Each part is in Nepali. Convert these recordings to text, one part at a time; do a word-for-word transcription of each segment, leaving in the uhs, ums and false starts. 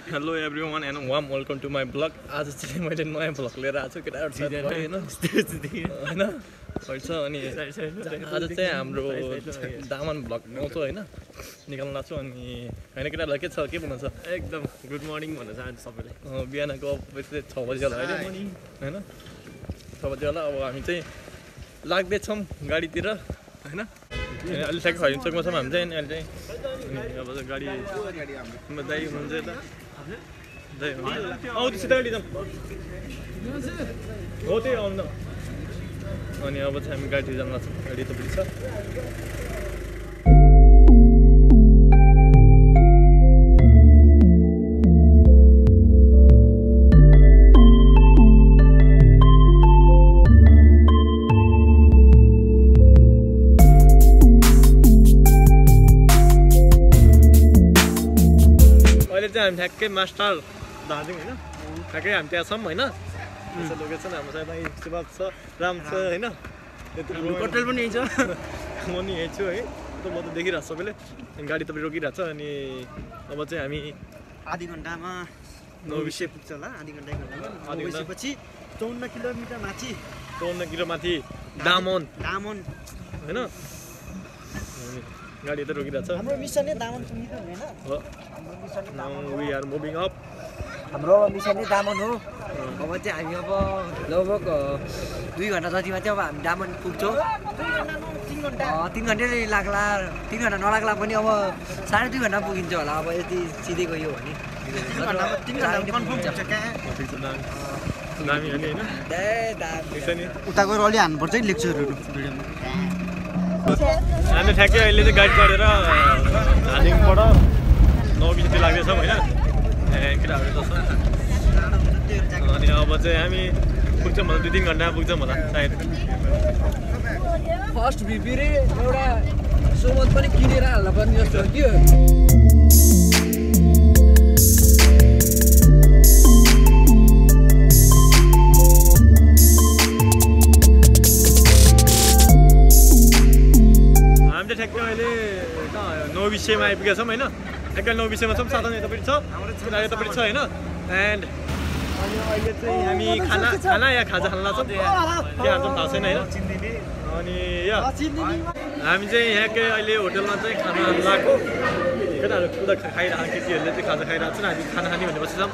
Hello everyone and warm welcome to my blog. आज चाहिँ मैले नयाँ ब्लग लिएर आएको छु केटाहरु हैन हैन हैछ अनि आज चाहिँ हाम्रो दामन ब्लग ल्याउँछु हैन निकाल्न लाग्छु अनि हैन केटाहरुलाई के छ के भन्नु छ एकदम गुड मर्निङ भन्न चाहन्छु सबैलाई बिहानको बजे छ बजे होला हैन हैन छ बजे होला अब हामी चाहिँ लाग्दै छौं गाडीतिर हैन अलि ठ्याक्क खैरिन चोकमा छौं हामी चाहिँ अहिले चाहिँ अनि अब गाडी हाम्रो दाइ हुन्छ त दाइ आउ त सिधा गाडी जाम हो त्यही आउनु अनि अब चाहिँ हामी गाडी जान लाग्छौं गाडी त पुग्छ हामी ठ्याक्कै मास्टर दार्जिलिङ हैन ठ्याक्कै हामी त्यहाँ छौं हैन त्यसो लोकेसन हाम्रो सायद यही सुभाष छ राम छ हैन त्यति कटल पनि यही छ म नि यही छु है त म त देखिरहेको सबैले गाडी त रोकिरहेको छ अनि अब चाहिँ हामी आधी घण्टामा नौबिसे पुग्छ होला आधी घण्टा एक घण्टामा आधी घण्टापछि चौन्न किलोमिटर माथि चौन्न किलो माथि दामन दामन हैन गाडी त रोकिरहेको छ हाम्रो मिसन नै दामन पुग्नु त हैन हो Now we are moving up. हाम्रो मिसन नै दामन हो अब चाहिँ हामी अब लगभग दुई घण्टा जतिमा चाहिँ अब हामी दामन पुग्छौँ तीन घण्टा तीन घण्टा लाग्ला तीन घण्टा नलाग्ला पनि अब साढे दुई घण्टा पुगिन्छ होला अब यति सिधै गयो भने तीन घण्टा कन्फर्म हुन्छ कहाँ दामी अनि हैन ए दामी नि उता गएर अलि हान्नुपर्छ है लेक्चरहरू भिडियोमा हामी ठ्याक्कै अहिले चाहिँ गाडी चढेर हालिङबाट नौ बजी लाग्दैछौँ हैन केटाहरू जस्तो अनि अब चाहिँ हामी पुग्छौँ होला दुई तिन घन्टामा पुग्छौँ होला सायद फर्स्ट भिपिरे एउटा सोमत पनि किनेर हाल्नु पर्ने जस्तो हो त्यो हामी चाहिँ ठ्याक्कै अहिले नौ विषयमा आइपुगेका छौँ हैन ठ्याक्कै नौ विषयमा छौँ साधन यतापट्टि छ किनार यतापट्टि छ हैन एन्ड अनि अहिले चाहिँ हामी खाना खाना या खाजा खान लाग्छौँ के खान्छौँ थाहा छैन हैन अनि या हामी चाहिँ यहाँकै अहिले होटलमा चाहिँ खाना खान लाग्यो केटाहरू खुदा खाइरहेको केटीहरूले चाहिँ खाजा खाइरहेको छन् हामी खाना खाने भनेपछि छौँ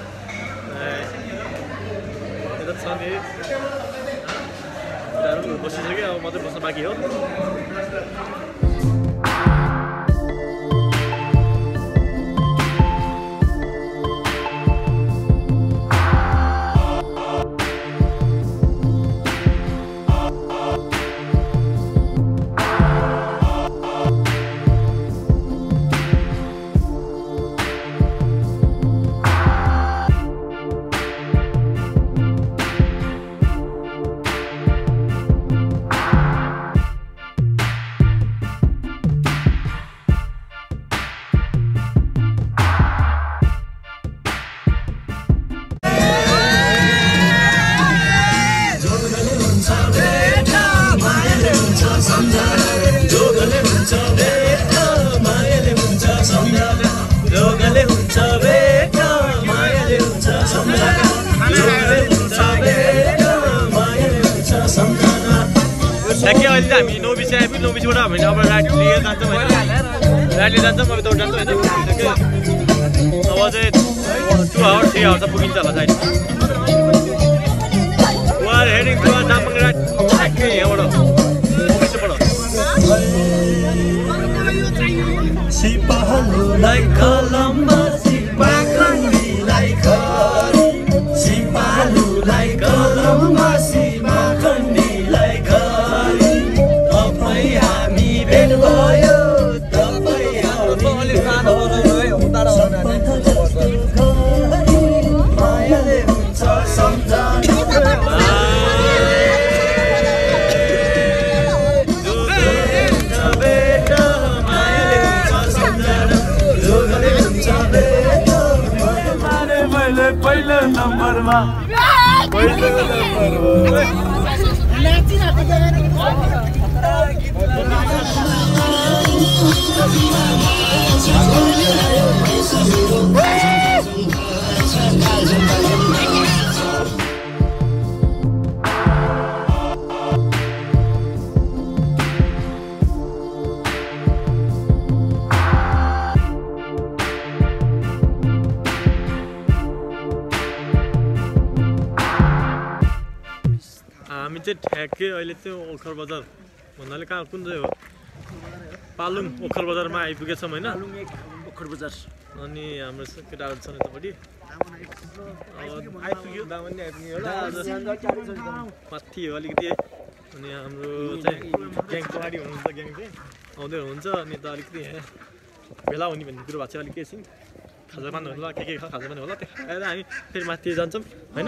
यता छ नि केटाहरू बसिसक्यो अब मात्रै बस्न बाँकी हो ठ्याक्कै अहिले चाहिँ हामी नौ बिसी आइपुग्यो नौ बिसीबाट हामी अब राइड लिएर जान्छौँ होइन राइड लिएर जान्छौँ अब दौड जान्छौँ होइन अब चाहिँ टु आवर थ्री आवर त पुगिन्छ होला साइड वार हेडिङ टु दामन राइड ठ्याक्कै यहाँबाट बिसीबाट सिपालुलाई कलममा सिपाखण्डीलाई घर सिपालुलाई कलममा सिपाखण्डीलाई घर तपाईँ हामी भेट भयो तपाईँ हामी मायाले हुन्छ सम्झना पहिलो नम्बरमा पहिलो नम्बरमा चाहिँ ठ्याक्कै अहिले चाहिँ ओखर बजार भन्नाले कहाँ कुन चाहिँ हो पालुङ ओखर बजारमा आइपुगेछौँ होइन ओखर बजार अनि हाम्रो केटाहरू छन् यतापट्टि आइपुग्यो दामन नि आइपुग्यो होला आज माथि हो अलिकति अनि हाम्रो चाहिँ ग्याङ पहाडी हुनुहुन्छ ग्याङ चाहिँ आउँदै हुनुहुन्छ अनि त अलिकति भेला हुने भन्ने कुरो भएको छ अलिक एकछिन खाजापान होला के के खाजापान होला त्यो खाएर हामी फेरि माथि जान्छौँ होइन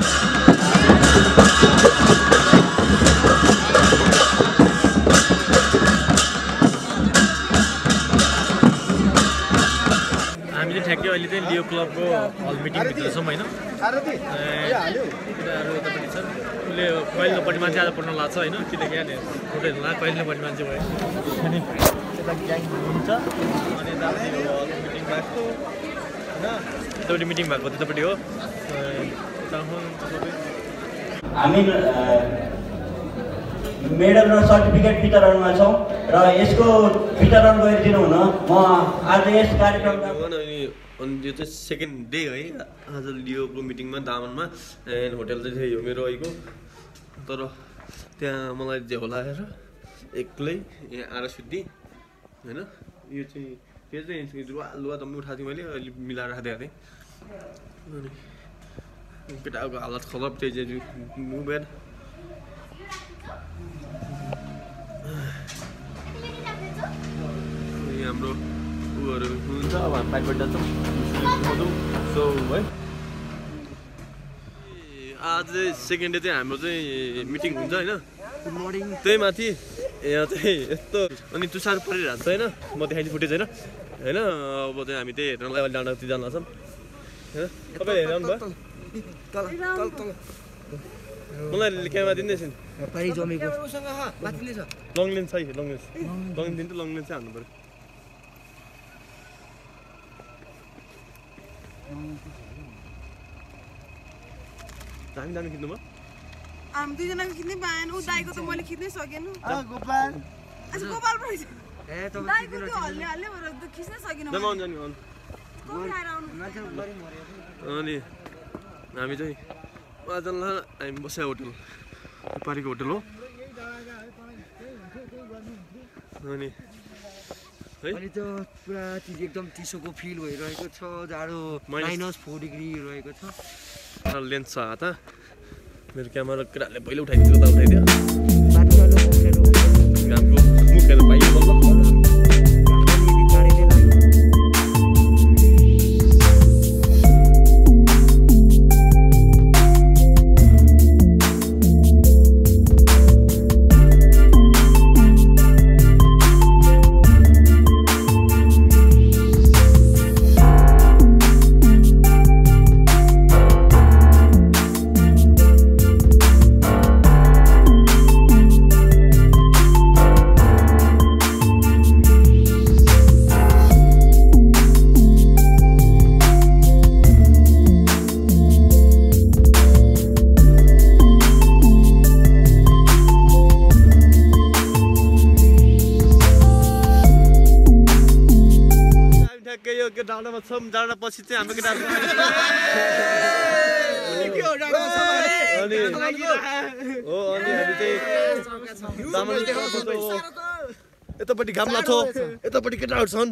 हामीले ठ्याक्कै अहिले चाहिँ लियो क्लबको हल मिटिङभित्र छौँ होइन केटाहरू यतापट्टि छन् उसले पहिलोपट्टि मान्छे आज पढ्न लाग्छ होइन किनकि यहाँनिर हुँदैन होला पहिलोपट्टि मान्छे भयो अनि यता ग्याङ हुन्छ अनि यतापट्टि हल मिटिङ भएको होइन यतापट्टि मिटिङ भएको त्यतापट्टि हो हामी मेडल र सर्टिफिकेट वितरणमा छौँ र यसको वितरण गरिदिनु हुन म आज यस कार्यक्रममा अनि यो चाहिँ सेकेन्ड डे है आज लियोको मिटिङमा दामनमा एन्ड होटल चाहिँ थियो मेरो अहिलेको तर त्यहाँ मलाई झ्याउ लागेर एक्लै यहाँ आएर सुत्ती होइन यो चाहिँ त्यो चाहिँ लुवा लुवा त पनि उठाएको थिएँ मैले अहिले मिलाएर राखिदिएको थिएँ अनि केटाको हालत खराब त्यही चाहिँ बेड हाम्रो उहरू हुन्छ अब हामी बाइकबाट जान्छौँ सो है आज सेकेन्ड डे चाहिँ हाम्रो चाहिँ मिटिङ हुन्छ होइन गुड मर्निङ त्यही माथि यहाँ चाहिँ यस्तो अनि तुसार परिरहेको छ होइन म देखाइदिनु फुटेज होइन होइन अब चाहिँ हामी त्यही हेर्नलाई अहिले डाँडातिर जान लाग्छौँ होइन तपाईँ हेर्नु भयो मलाई क्यामेरा दिँदैछ लङ लेन्स छ लङ लेन्स लङ लेन्स त लङ लेन्स चाहिँ हाल्नु पऱ्यो दामी दामी खिच्नु भयो हामी दुईजनाको खिच्नै पाएन ऊ दाइको त मैले खिच्नै सकेन गोपाल अच्छा गोपाल पो रहेछ ए तपाईँ दाइको त्यो हल्ले हल्ले भएर त खिच्नै सकिन जम्मा हुन्छ नि अनि हामी चाहिँ आजला हामी बस्या होटल पारीको होटल हो अनि अहिले त पुरा चिज एकदम चिसोको फिल भइरहेको छ जाडो माइनस फोर डिग्री रहेको छ लेन्स छ हात मेरो क्यामेरा केटाहरूले पहिला उठाइदियो त उठाइदियो घामको मुखेर पाइयो डाँडामा छौँ डाँडा पछि चाहिँ हाम्रो केटाहरू हो अनि हामी चाहिँ यतापट्टि घाम लाग्छ यतापट्टि केटाहरू छन्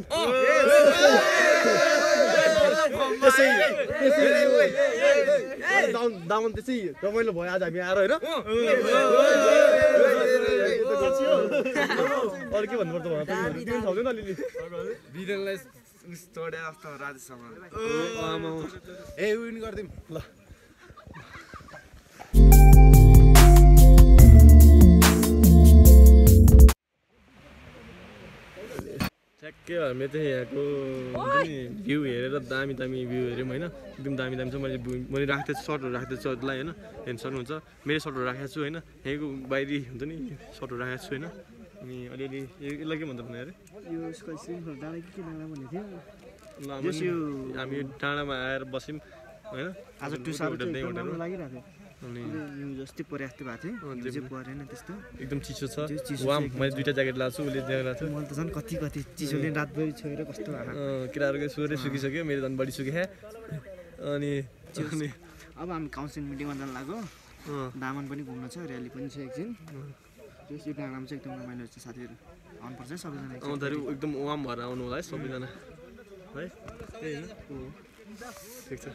दामन त्यसै रमाइलो भयो आज हामी आएर होइन अरू के भन्नुपर्छ भन्नु अलिअलि बिदनलाई चढे जस्तो राजेशसँग ए विन गरिदिउँ ल ठ्याक्कै हामीले चाहिँ यहाँको हुन्छ नि भ्यू हेरेर दामी दामी भ्यू हेऱ्यौँ होइन एकदम दामी दामी छ मैले मैले राखेको थिएँ सर्टहरू राखेको थिएँ सर्टलाई होइन हेर्नु सक्नुहुन्छ मेरो सर्टहरू राखेको छु होइन यहाँको बाहिरी हुन्छ नि सर्टहरू राखेको छु होइन अनि अलिअलि यसलाई के भन्छ भने अरे ल हामी डाँडामा आएर बस्यौँ होइन आज टुसार लागिरहेको अनि जस्तै परिरहेको भएको थियो परेन त्यस्तो एकदम चिसो छ वाम मैले दुईवटा ज्याकेट लगाएको छु उसले ज्याकेट लगाएको छु मैले त झन् कति कति चिसोले रातभरि छोएर कस्तो केटाहरूको सोरै सुकिसक्यो मेरो झन् बढी सुके अनि अब हामी काउन्सिल मिटिङमा जान लाग्यो दामन पनि घुम्न छ र्याली पनि छ एकछिन त्यस यो डाँडामा चाहिँ एकदम रमाइलो छ साथीहरू आउनुपर्छ सबैजना आउँदाखेरि एकदम वाम भएर आउनु होला है सबैजना है त्यही हो ठिक छ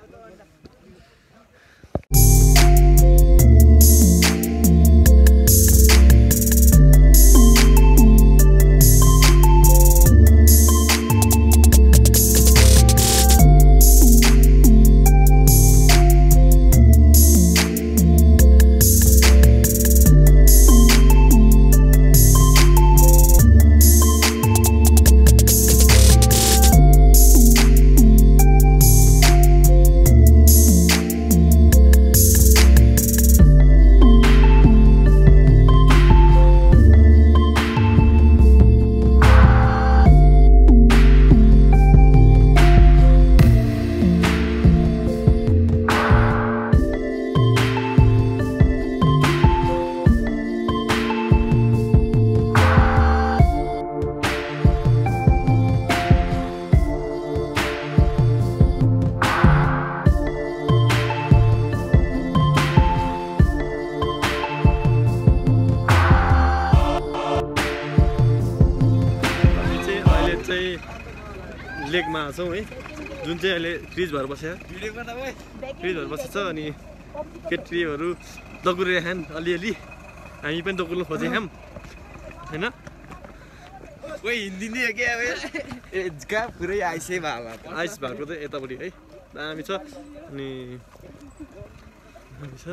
लेकमा छौँ है जुन चाहिँ अहिले फ्रिज भएर बसेको फ्रिज भएर बसेको छ अनि केटीहरू दगुरे खान् अलिअलि हामी पनि दगुर्नु खोजेको खाम होइन कोही हिँडिदिने के अब ए कहाँ पुरै आइसै भयो आइस भएको चाहिँ यतापट्टि है दामी छ अनि दामी छ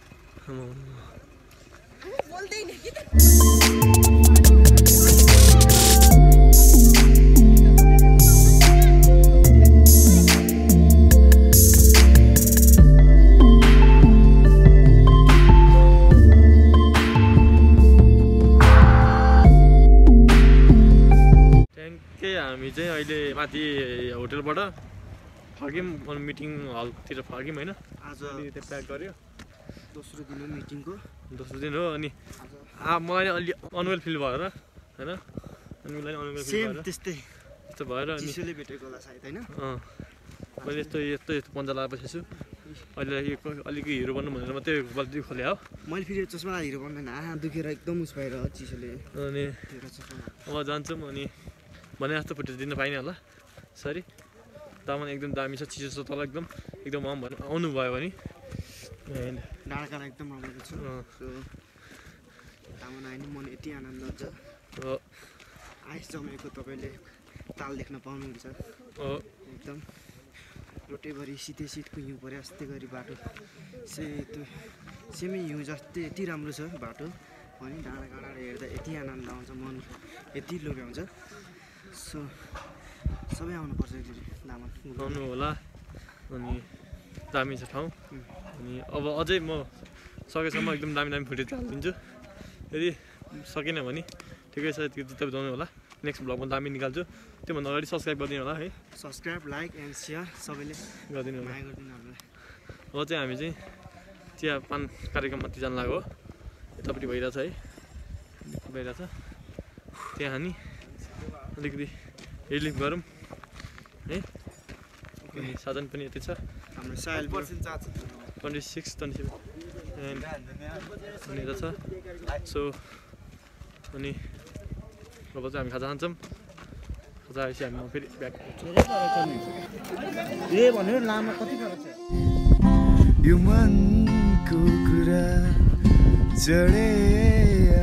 हामी चाहिँ अहिले माथि होटलबाट फर्क्यौँ अनि मिटिङ हलतिर फर्क्यौँ होइन आज त्यो प्याक गऱ्यो दोस्रो दिन हो मिटिङको दोस्रो दिन हो अनि मलाई अलि अनवेल फिल भएर होइन अनि मलाई अनवेल फिल भएर त्यस्तै त्यस्तो भएर अनि चिसोले भेटेको होला सायद होइन अँ मैले यस्तो यस्तो यस्तो पन्जा लगाएर बसेको छु अहिले अलिकति हिरो बन्नु भनेर मात्रै गल्ती खोले हो मैले फेरि चस्मा हिरो बन्दैन आँखा दुखेर एकदम उस भएर चिसोले अनि अब जान्छौँ अनि भने जस्तो फुटेज दिन पाइने होला सरी दामन एकदम दामी छ चिसो छ तल एकदम एकदम वाम भन्नु आउनु भयो भने डाँडा काँडा एकदम राम्रो छ दामन आयो नि मन यति आनन्द हुन्छ आइस जमेको तपाईँले ताल देख्न पाउनुहुन्छ एकदम रोटेभरि सिधै सिटको हिउँ पऱ्यो जस्तै गरी बाटो सेतो सेमी हिउँ जस्तै यति राम्रो छ बाटो अनि डाँडा काँडा हेर्दा यति आनन्द आउँछ मन यति लोभ्याउँछ सो सबै आउनुपर्छ एकचोटि दामन आउनु होला अनि दामी छ ठाउँ अनि अब अझै म सकेसम्म एकदम दामी दामी फुटेज हालिदिन्छु यदि सकेन भने ठिकै छ त्यो जुत्ता बुझाउनु होला नेक्स्ट भ्लगमा दामी निकाल्छु त्योभन्दा अगाडि सब्सक्राइब गरिदिनु होला है सब्सक्राइब लाइक एन्ड सेयर सबैले गरिदिनु होला गरिदिनु हामीलाई अब चाहिँ हामी चाहिँ चिया पान कार्यक्रम माथि जान लाग्यो यतापट्टि भइरहेछ है भइरहेछ त्यहाँ हामी अलिकति रिलिफ गरौँ है अनि साधन पनि यति छ हाम्रो साइल percent charge twenty six twenty seven and अनि यता छ सो अनि अब चाहिँ हामी खाजा खान्छौँ खाजा आएपछि हामी फेरि ब्याक ए भन्यो लामा कति फरक छ यो मनको कुरा चढे